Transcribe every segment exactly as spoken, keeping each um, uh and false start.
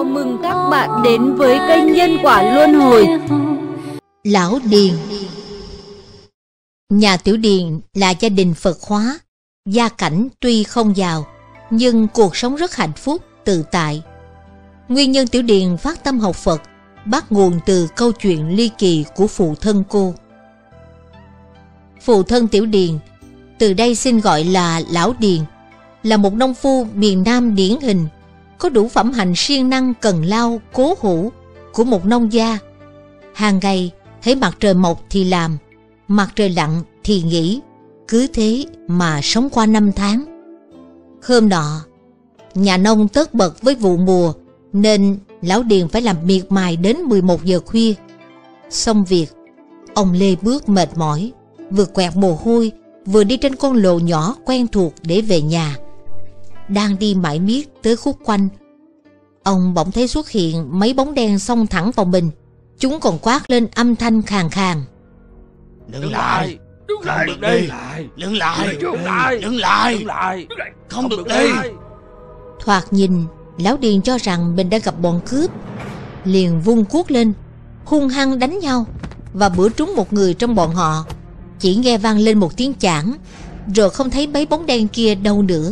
mừng các bạn đến với kênh Nhân Quả Luân Hồi. Lão Điền. Nhà Tiểu Điền là gia đình Phật hóa, gia cảnh tuy không giàu nhưng cuộc sống rất hạnh phúc, tự tại. Nguyên nhân Tiểu Điền phát tâm học Phật bắt nguồn từ câu chuyện ly kỳ của phụ thân cô. Phụ thân Tiểu Điền, từ đây xin gọi là Lão Điền, là một nông phu miền Nam điển hình, có đủ phẩm hạnh siêng năng cần lao cố hữu của một nông gia. Hàng ngày thấy mặt trời mọc thì làm, mặt trời lặn thì nghỉ, cứ thế mà sống qua năm tháng. Hôm nọ, nhà nông tất bật với vụ mùa nên Lão Điền phải làm miệt mài đến mười một giờ khuya. Xong việc, ông lê bước mệt mỏi, vừa quẹt mồ hôi vừa đi trên con lộ nhỏ quen thuộc để về nhà. Đang đi mãi miết tới khúc quanh, ông bỗng thấy xuất hiện mấy bóng đen xông thẳng vào mình. Chúng còn quát lên âm thanh khàn khàn: Đứng lại, đứng lại, được đi, đứng lại, đứng lại, đứng lại, không được đi. Thoạt nhìn, Lão Điền cho rằng mình đã gặp bọn cướp, liền vung cuốc lên hung hăng đánh nhau và bữa trúng một người trong bọn họ. Chỉ nghe vang lên một tiếng chảng, rồi không thấy mấy bóng đen kia đâu nữa.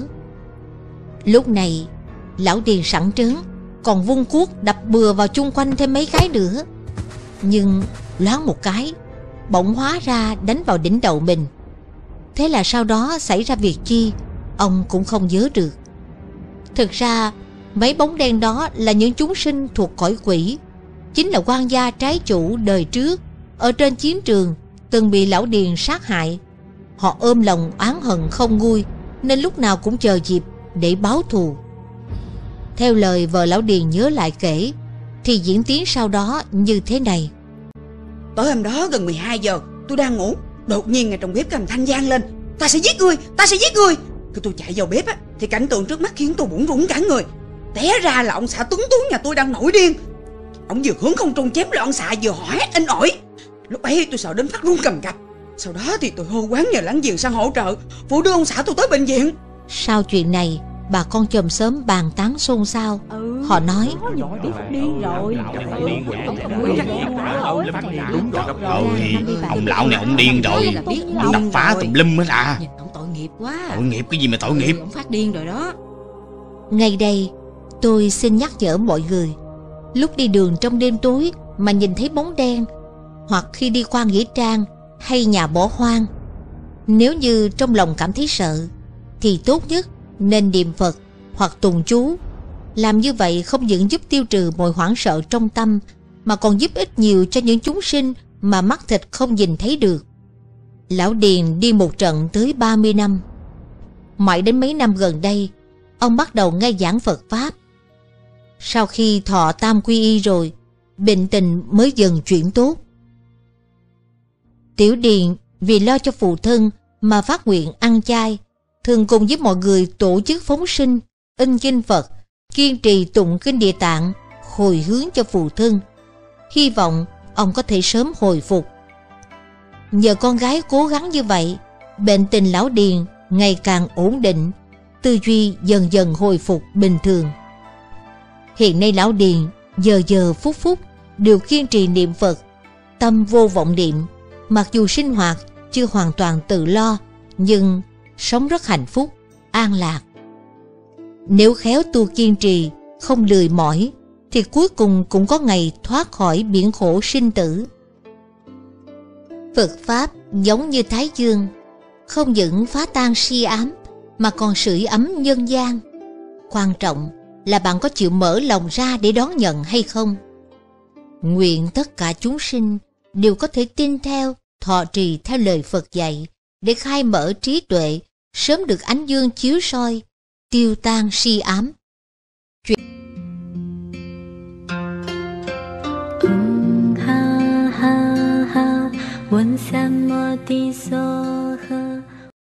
Lúc này, Lão Điền sẵn trớn, còn vung cuốc đập bừa vào chung quanh thêm mấy cái nữa. Nhưng loáng một cái, bỗng hóa ra đánh vào đỉnh đầu mình. Thế là sau đó xảy ra việc chi, ông cũng không nhớ được. Thực ra, mấy bóng đen đó là những chúng sinh thuộc cõi quỷ, chính là quan gia trái chủ đời trước ở trên chiến trường từng bị Lão Điền sát hại. Họ ôm lòng oán hận không nguôi, nên lúc nào cũng chờ dịp để báo thù. Theo lời vợ Lão Điền nhớ lại kể, thì diễn tiến sau đó như thế này. Tối hôm đó gần mười hai giờ, tôi đang ngủ, đột nhiên ngay trong bếp cầm thanh vang lên: Ta sẽ giết ngươi, ta sẽ giết ngươi. Khi tôi chạy vào bếp á, thì cảnh tượng trước mắt khiến tôi bủn rủn cả người. Té ra là ông xã tuấn tú nhà tôi đang nổi điên. Ông vừa hướng không trung chém loạn xạ vừa hò hét inh ỏi. Lúc ấy tôi sợ đến phát run cầm cập. Sau đó thì tôi hô quán nhờ láng giềng sang hỗ trợ, phụ đưa ông xã tôi tới bệnh viện. Sau chuyện này, bà con chòm xóm bàn tán xôn xao. ừ, Họ nói: Điên rồi. Ông lão này ông điên rồi, đập phá tùm lum hết à. Ông tội nghiệp quá. Tội nghiệp cái gì mà tội nghiệp? Ông phát điên rồi đó. Ngay đây, tôi xin nhắc nhở mọi người, lúc đi đường trong đêm tối mà nhìn thấy bóng đen, hoặc khi đi qua nghĩa trang hay nhà bỏ hoang, nếu như trong lòng cảm thấy sợ, thì tốt nhất nên niệm Phật hoặc tùng chú. Làm như vậy không những giúp tiêu trừ mọi hoảng sợ trong tâm, mà còn giúp ích nhiều cho những chúng sinh mà mắt thịt không nhìn thấy được. Lão Điền đi một trận tới ba mươi năm. Mãi đến mấy năm gần đây, ông bắt đầu nghe giảng Phật Pháp. Sau khi thọ tam quy y rồi, bệnh tình mới dần chuyển tốt. Tiểu Điền vì lo cho phụ thân mà phát nguyện ăn chay, thường cùng với mọi người tổ chức phóng sinh, in kinh Phật, kiên trì tụng kinh Địa Tạng, hồi hướng cho phụ thân, hy vọng ông có thể sớm hồi phục. Nhờ con gái cố gắng như vậy, bệnh tình Lão Điền ngày càng ổn định, tư duy dần dần hồi phục bình thường. Hiện nay Lão Điền giờ giờ phút phút đều kiên trì niệm Phật, tâm vô vọng niệm. Mặc dù sinh hoạt chưa hoàn toàn tự lo, nhưng sống rất hạnh phúc, an lạc. Nếu khéo tu kiên trì, không lười mỏi, thì cuối cùng cũng có ngày thoát khỏi biển khổ sinh tử. Phật Pháp giống như Thái Dương, không những phá tan si ám, mà còn sưởi ấm nhân gian. Quan trọng là bạn có chịu mở lòng ra để đón nhận hay không. Nguyện tất cả chúng sinh đều có thể tin theo, thọ trì theo lời Phật dạy, để khai mở trí tuệ, sớm được ánh dương chiếu soi, tiêu tan si ám.